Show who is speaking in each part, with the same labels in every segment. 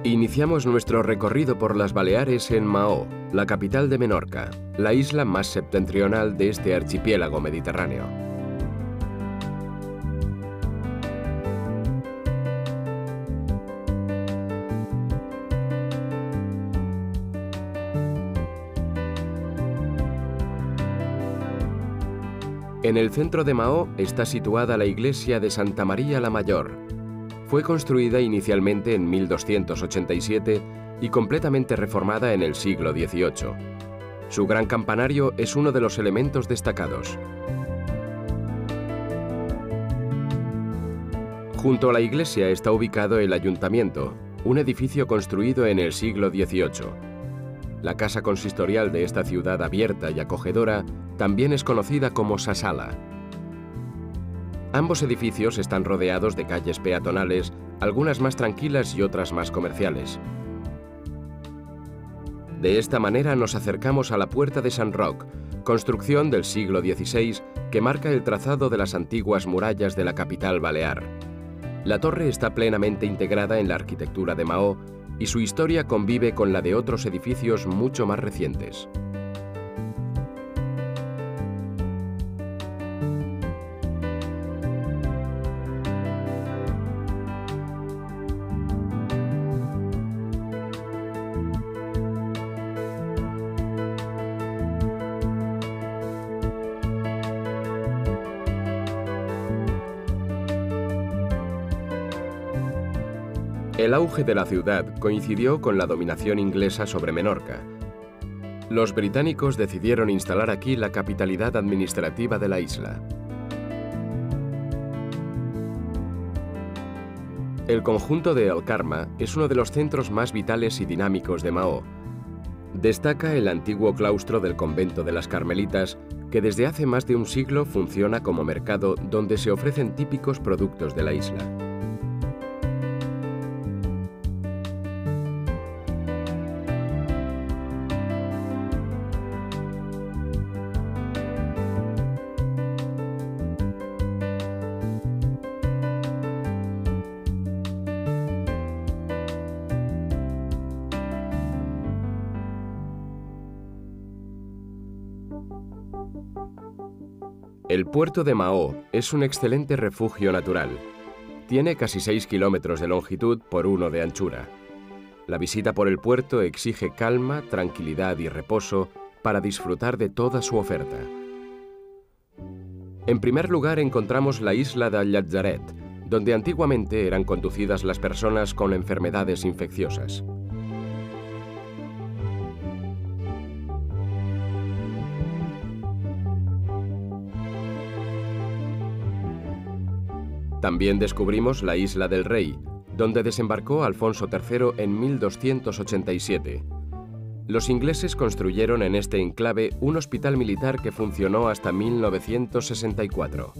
Speaker 1: Iniciamos nuestro recorrido por las Baleares en Maó, la capital de Menorca, la isla más septentrional de este archipiélago mediterráneo. En el centro de Maó está situada la iglesia de Santa María la Mayor. Fue construida inicialmente en 1287 y completamente reformada en el siglo XVIII. Su gran campanario es uno de los elementos destacados. Junto a la iglesia está ubicado el ayuntamiento, un edificio construido en el siglo XVIII. La casa consistorial de esta ciudad abierta y acogedora también es conocida como Sa Sala. Ambos edificios están rodeados de calles peatonales, algunas más tranquilas y otras más comerciales. De esta manera nos acercamos a la Puerta de Sant Roc, construcción del siglo XVI que marca el trazado de las antiguas murallas de la capital balear. La torre está plenamente integrada en la arquitectura de Maó y su historia convive con la de otros edificios mucho más recientes. El auge de la ciudad coincidió con la dominación inglesa sobre Menorca. Los británicos decidieron instalar aquí la capitalidad administrativa de la isla. El conjunto de El Carme es uno de los centros más vitales y dinámicos de Maó. Destaca el antiguo claustro del convento de las Carmelitas, que desde hace más de un siglo funciona como mercado donde se ofrecen típicos productos de la isla. El puerto de Maó es un excelente refugio natural. Tiene casi 6 kilómetros de longitud por 1 de anchura. La visita por el puerto exige calma, tranquilidad y reposo para disfrutar de toda su oferta. En primer lugar encontramos la isla de Llatzeret, donde antiguamente eran conducidas las personas con enfermedades infecciosas. También descubrimos la Isla del Rey, donde desembarcó Alfonso III en 1287. Los ingleses construyeron en este enclave un hospital militar que funcionó hasta 1964.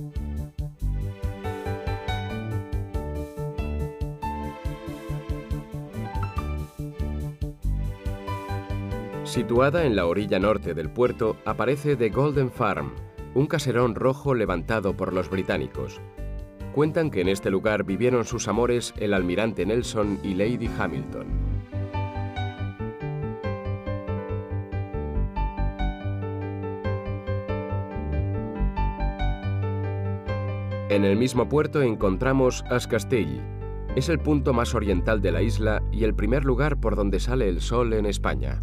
Speaker 1: Situada en la orilla norte del puerto, aparece The Golden Farm, un caserón rojo levantado por los británicos. Cuentan que en este lugar vivieron sus amores el almirante Nelson y Lady Hamilton. En el mismo puerto encontramos As Castell. Es el punto más oriental de la isla y el primer lugar por donde sale el sol en España.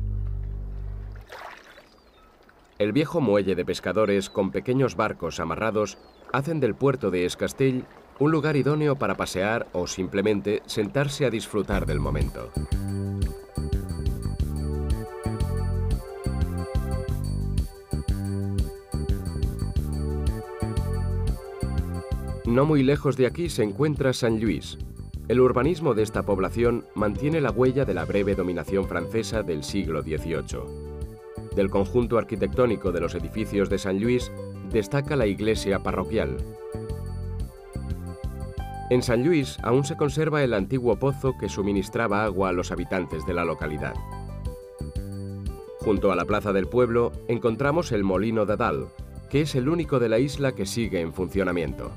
Speaker 1: El viejo muelle de pescadores con pequeños barcos amarrados hacen del puerto de Es Castell un lugar idóneo para pasear o simplemente sentarse a disfrutar del momento. No muy lejos de aquí se encuentra Sant Lluís. El urbanismo de esta población mantiene la huella de la breve dominación francesa del siglo XVIII. Del conjunto arquitectónico de los edificios de Sant Lluís destaca la iglesia parroquial. En Sant Lluís aún se conserva el antiguo pozo que suministraba agua a los habitantes de la localidad. Junto a la plaza del pueblo encontramos el Molino de Dalt, que es el único de la isla que sigue en funcionamiento.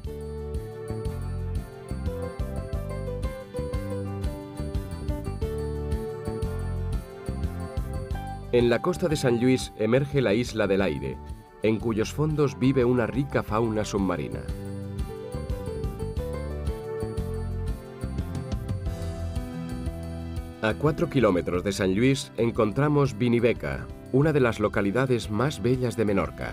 Speaker 1: En la costa de San Luis emerge la Isla del Aire, en cuyos fondos vive una rica fauna submarina. A 4 kilómetros de San Luis encontramos Viniveca, una de las localidades más bellas de Menorca.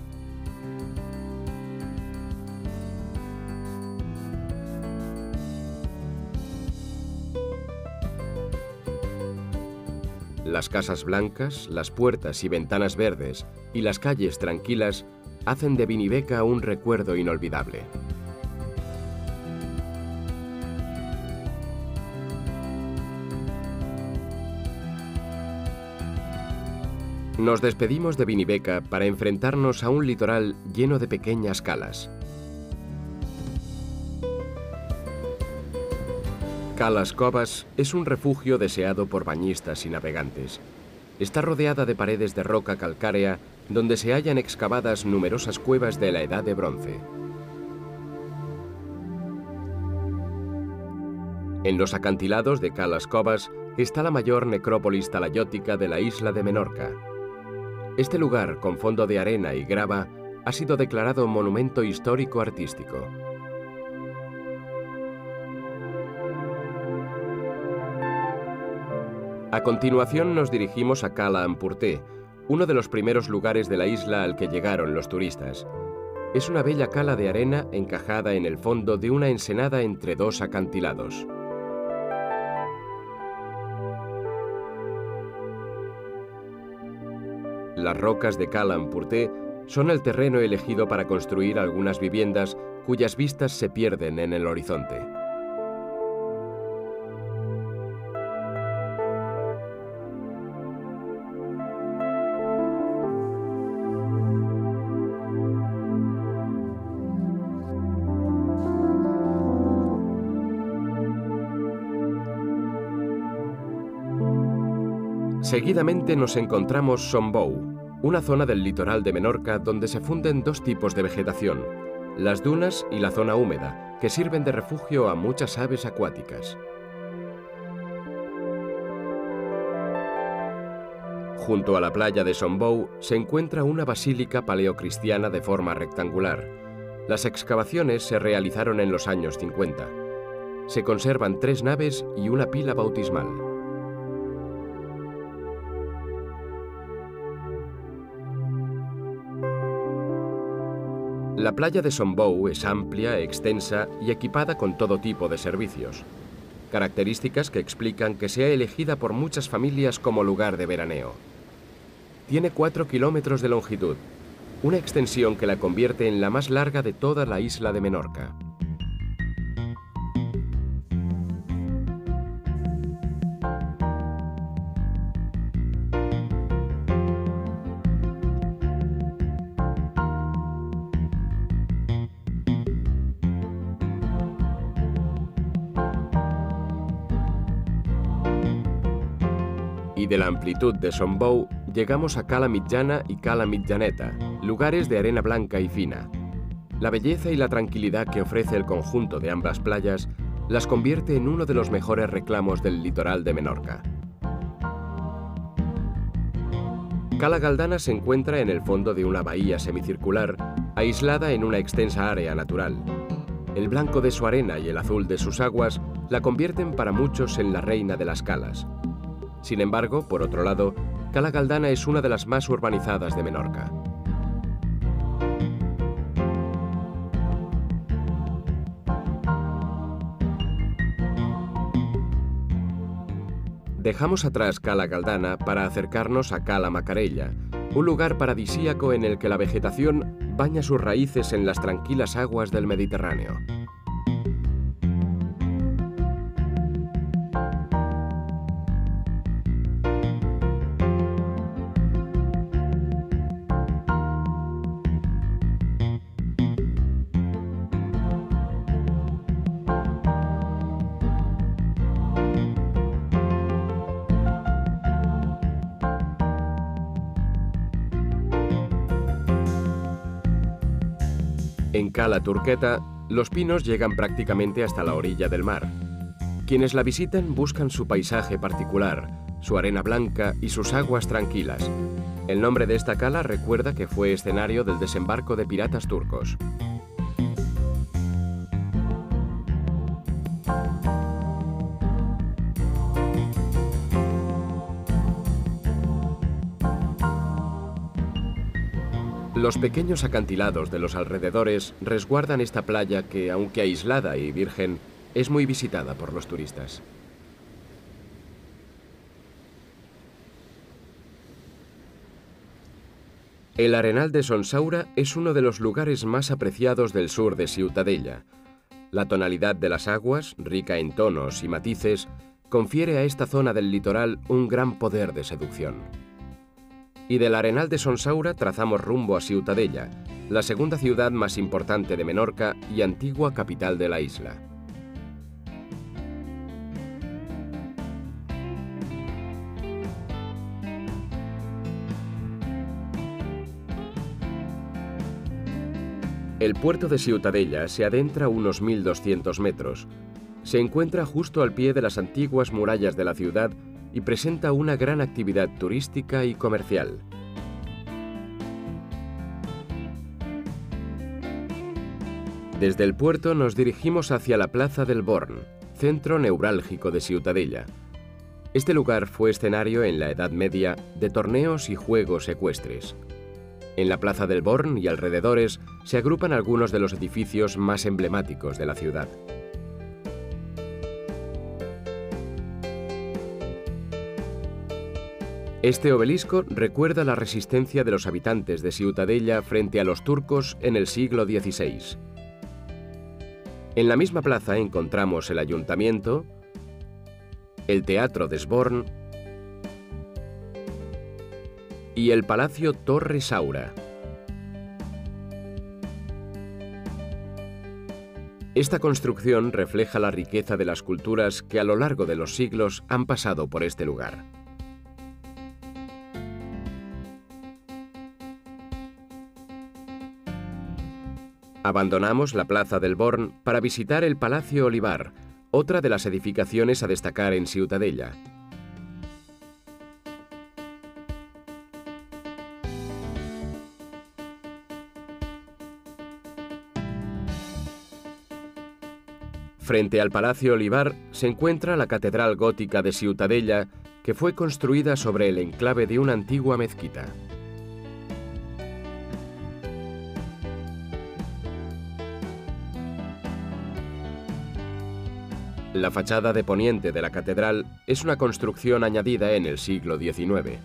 Speaker 1: Las casas blancas, las puertas y ventanas verdes y las calles tranquilas hacen de Viniveca un recuerdo inolvidable. Nos despedimos de Viniveca para enfrentarnos a un litoral lleno de pequeñas calas. Calas Covas es un refugio deseado por bañistas y navegantes. Está rodeada de paredes de roca calcárea donde se hallan excavadas numerosas cuevas de la Edad de Bronce. En los acantilados de Calas Covas está la mayor necrópolis talayótica de la isla de Menorca. Este lugar, con fondo de arena y grava, ha sido declarado Monumento Histórico Artístico. A continuación nos dirigimos a Cala Empurté, uno de los primeros lugares de la isla al que llegaron los turistas. Es una bella cala de arena encajada en el fondo de una ensenada entre dos acantilados. Las rocas de Cala Empurté son el terreno elegido para construir algunas viviendas cuyas vistas se pierden en el horizonte. Seguidamente nos encontramos Sombou, una zona del litoral de Menorca donde se funden dos tipos de vegetación, las dunas y la zona húmeda, que sirven de refugio a muchas aves acuáticas. Junto a la playa de Sombou se encuentra una basílica paleocristiana de forma rectangular. Las excavaciones se realizaron en los años 50. Se conservan 3 naves y una pila bautismal. La playa de Sombou es amplia, extensa y equipada con todo tipo de servicios, características que explican que sea elegida por muchas familias como lugar de veraneo. Tiene 4 kilómetros de longitud, una extensión que la convierte en la más larga de toda la isla de Menorca. Y de la amplitud de Sombou llegamos a Cala Mitjana y Cala Mitjaneta, lugares de arena blanca y fina. La belleza y la tranquilidad que ofrece el conjunto de ambas playas las convierte en uno de los mejores reclamos del litoral de Menorca. Cala Galdana se encuentra en el fondo de una bahía semicircular, aislada en una extensa área natural. El blanco de su arena y el azul de sus aguas la convierten para muchos en la reina de las calas. Sin embargo, por otro lado, Cala Galdana es una de las más urbanizadas de Menorca. Dejamos atrás Cala Galdana para acercarnos a Cala Macarella, un lugar paradisíaco en el que la vegetación baña sus raíces en las tranquilas aguas del Mediterráneo. En Cala Turqueta, los pinos llegan prácticamente hasta la orilla del mar. Quienes la visitan buscan su paisaje particular, su arena blanca y sus aguas tranquilas. El nombre de esta cala recuerda que fue escenario del desembarco de piratas turcos. Los pequeños acantilados de los alrededores resguardan esta playa que, aunque aislada y virgen, es muy visitada por los turistas. El Arenal de Sonsaura es uno de los lugares más apreciados del sur de Ciutadella. La tonalidad de las aguas, rica en tonos y matices, confiere a esta zona del litoral un gran poder de seducción. Y del Arenal de Sonsaura trazamos rumbo a Ciutadella, la segunda ciudad más importante de Menorca y antigua capital de la isla. El puerto de Ciutadella se adentra unos 1200 metros. Se encuentra justo al pie de las antiguas murallas de la ciudad y presenta una gran actividad turística y comercial. Desde el puerto nos dirigimos hacia la Plaza del Born, centro neurálgico de Ciutadella. Este lugar fue escenario en la Edad Media de torneos y juegos ecuestres. En la Plaza del Born y alrededores se agrupan algunos de los edificios más emblemáticos de la ciudad. Este obelisco recuerda la resistencia de los habitantes de Ciutadella frente a los turcos en el siglo XVI. En la misma plaza encontramos el ayuntamiento, el Teatro des Born y el Palacio Torre Saura. Esta construcción refleja la riqueza de las culturas que a lo largo de los siglos han pasado por este lugar. Abandonamos la Plaza del Born para visitar el Palacio Olivar, otra de las edificaciones a destacar en Ciutadella. Frente al Palacio Olivar se encuentra la Catedral Gótica de Ciutadella, que fue construida sobre el enclave de una antigua mezquita. La fachada de poniente de la catedral es una construcción añadida en el siglo XIX.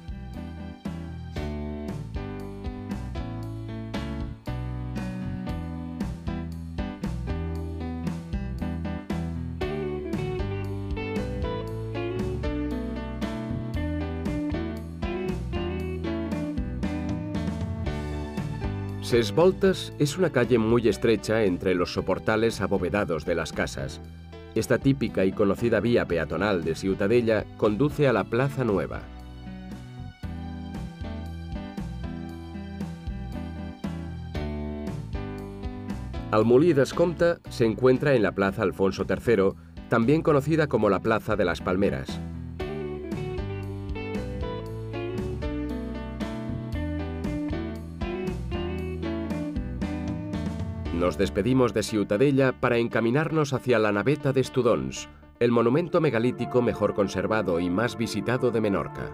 Speaker 1: Ses Voltes es una calle muy estrecha entre los soportales abovedados de las casas. Esta típica y conocida vía peatonal de Ciutadella conduce a la Plaza Nueva. El Molí d'Escomte se encuentra en la Plaza Alfonso III, también conocida como la Plaza de las Palmeras. Nos despedimos de Ciutadella para encaminarnos hacia la Naveta d'Estudons, el monumento megalítico mejor conservado y más visitado de Menorca.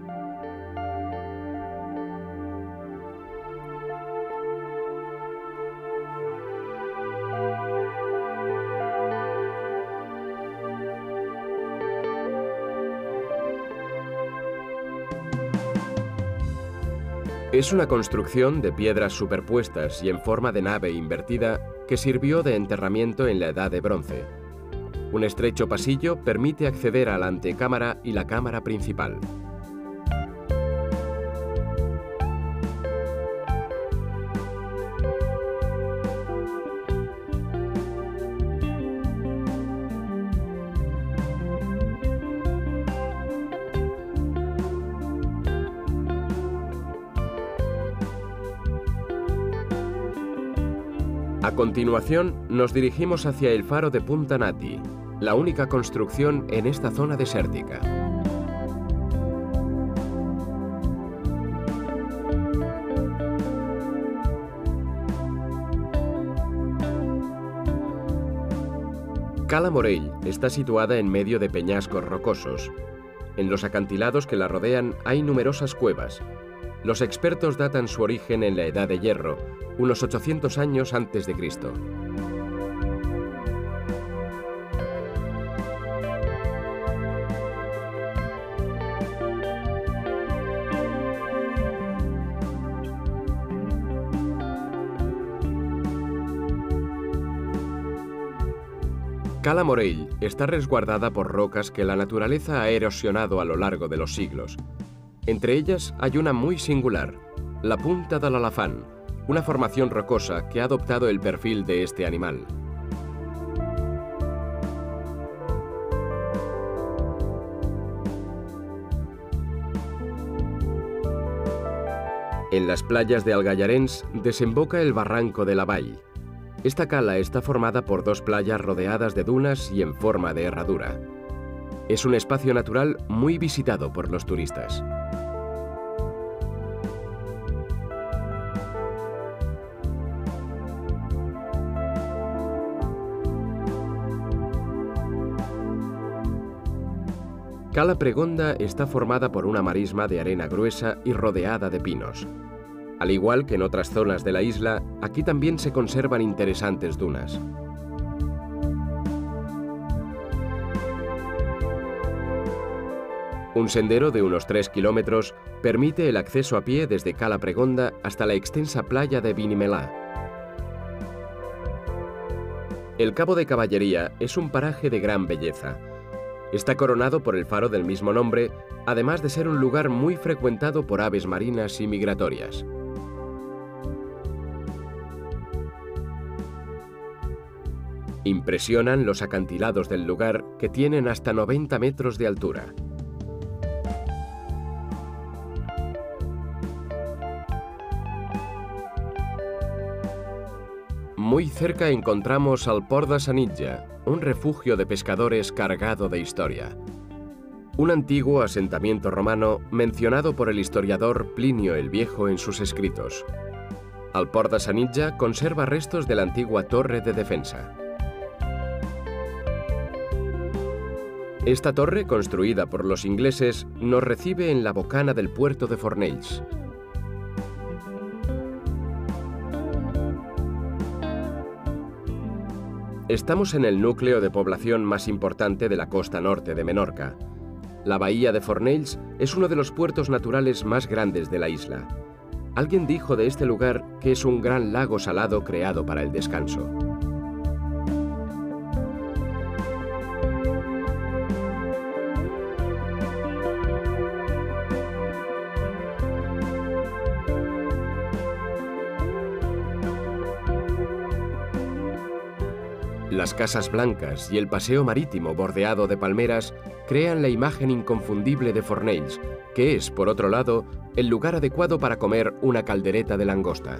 Speaker 1: Es una construcción de piedras superpuestas y en forma de nave invertida que sirvió de enterramiento en la Edad de Bronce. Un estrecho pasillo permite acceder a la antecámara y la cámara principal. A continuación, nos dirigimos hacia el faro de Punta Nati, la única construcción en esta zona desértica. Cala Morell está situada en medio de peñascos rocosos. En los acantilados que la rodean hay numerosas cuevas. Los expertos datan su origen en la Edad de Hierro, unos 800 años antes de Cristo. Cala Morell está resguardada por rocas que la naturaleza ha erosionado a lo largo de los siglos. Entre ellas hay una muy singular, la Punta de l'Elefant, una formación rocosa que ha adoptado el perfil de este animal. En las playas de Algallarens desemboca el barranco de la Vall. Esta cala está formada por dos playas rodeadas de dunas y en forma de herradura. Es un espacio natural muy visitado por los turistas. Cala Pregonda está formada por una marisma de arena gruesa y rodeada de pinos. Al igual que en otras zonas de la isla, aquí también se conservan interesantes dunas. Un sendero de unos 3 kilómetros permite el acceso a pie desde Cala Pregonda hasta la extensa playa de Vinimelà. El Cabo de Caballería es un paraje de gran belleza. Está coronado por el faro del mismo nombre, además de ser un lugar muy frecuentado por aves marinas y migratorias. Impresionan los acantilados del lugar, que tienen hasta 90 metros de altura. Muy cerca encontramos al Port de Sanitja, un refugio de pescadores cargado de historia. Un antiguo asentamiento romano mencionado por el historiador Plinio el Viejo en sus escritos. El Port de Sanitja conserva restos de la antigua torre de defensa. Esta torre, construida por los ingleses, nos recibe en la bocana del puerto de Fornells. Estamos en el núcleo de población más importante de la costa norte de Menorca. La bahía de Fornells es uno de los puertos naturales más grandes de la isla. Alguien dijo de este lugar que es un gran lago salado creado para el descanso. Las casas blancas y el paseo marítimo bordeado de palmeras crean la imagen inconfundible de Fornells, que es, por otro lado, el lugar adecuado para comer una caldereta de langosta.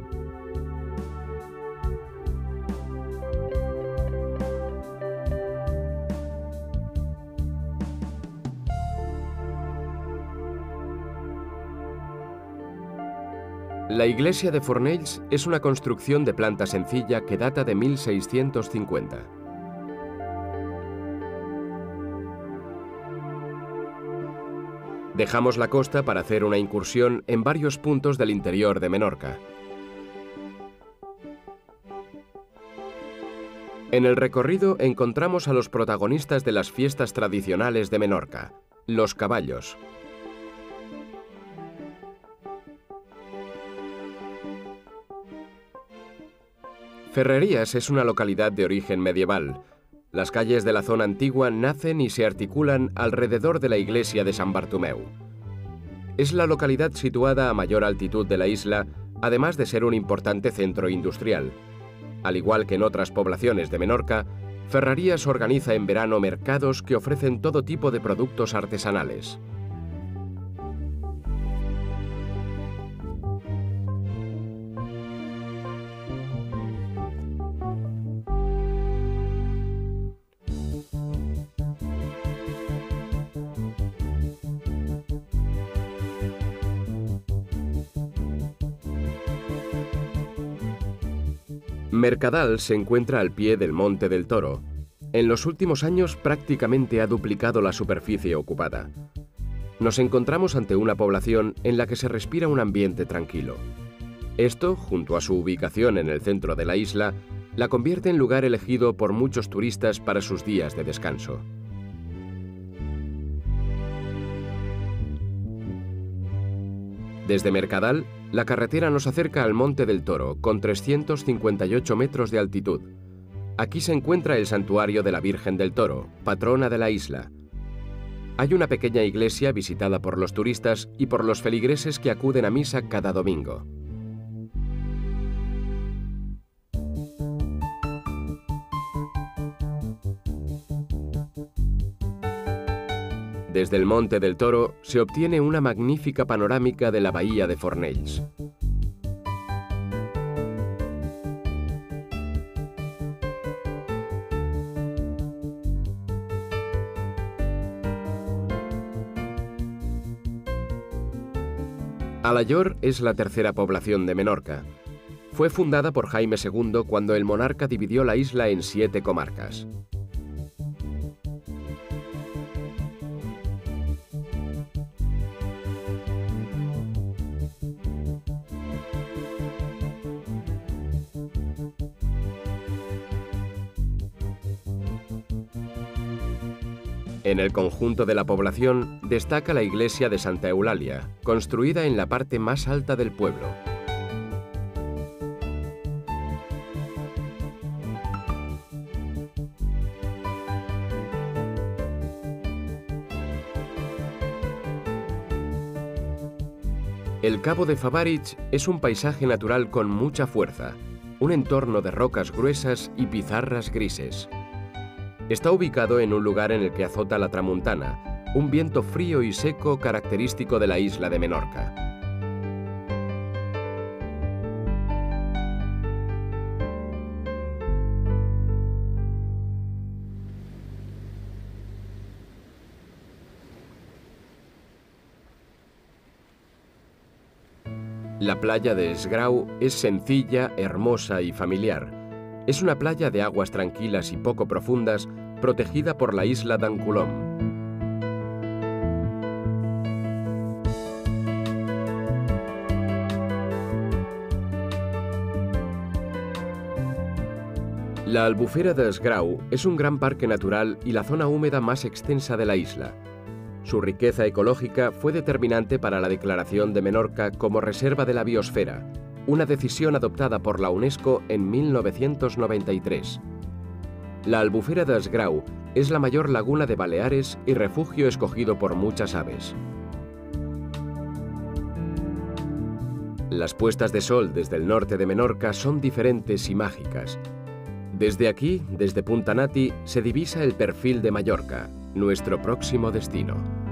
Speaker 1: La iglesia de Fornells es una construcción de planta sencilla que data de 1650. Dejamos la costa para hacer una incursión en varios puntos del interior de Menorca. En el recorrido encontramos a los protagonistas de las fiestas tradicionales de Menorca, los caballos. Ferrerías es una localidad de origen medieval. Las calles de la zona antigua nacen y se articulan alrededor de la iglesia de San Bartomeu. Es la localidad situada a mayor altitud de la isla, además de ser un importante centro industrial. Al igual que en otras poblaciones de Menorca, Ferrerías organiza en verano mercados que ofrecen todo tipo de productos artesanales. Mercadal se encuentra al pie del Monte del Toro. En los últimos años prácticamente ha duplicado la superficie ocupada. Nos encontramos ante una población en la que se respira un ambiente tranquilo. Esto, junto a su ubicación en el centro de la isla, la convierte en lugar elegido por muchos turistas para sus días de descanso. Desde Mercadal, la carretera nos acerca al Monte del Toro, con 358 metros de altitud. Aquí se encuentra el santuario de la Virgen del Toro, patrona de la isla. Hay una pequeña iglesia visitada por los turistas y por los feligreses que acuden a misa cada domingo. Desde el Monte del Toro se obtiene una magnífica panorámica de la bahía de Fornells. Alaior es la tercera población de Menorca. Fue fundada por Jaime II cuando el monarca dividió la isla en 7 comarcas. En el conjunto de la población destaca la iglesia de Santa Eulalia, construida en la parte más alta del pueblo. El Cabo de Favarich es un paisaje natural con mucha fuerza, un entorno de rocas gruesas y pizarras grises. Está ubicado en un lugar en el que azota la tramuntana, un viento frío y seco característico de la isla de Menorca. La playa de Esgrau es sencilla, hermosa y familiar. Es una playa de aguas tranquilas y poco profundas, protegida por la isla d'en Colom. La Albufera d'Esgrau es un gran parque natural y la zona húmeda más extensa de la isla. Su riqueza ecológica fue determinante para la declaración de Menorca como Reserva de la Biosfera, una decisión adoptada por la UNESCO en 1993. La Albufera d'Esgrau es la mayor laguna de Baleares y refugio escogido por muchas aves. Las puestas de sol desde el norte de Menorca son diferentes y mágicas. Desde aquí, desde Punta Nati, se divisa el perfil de Mallorca, nuestro próximo destino.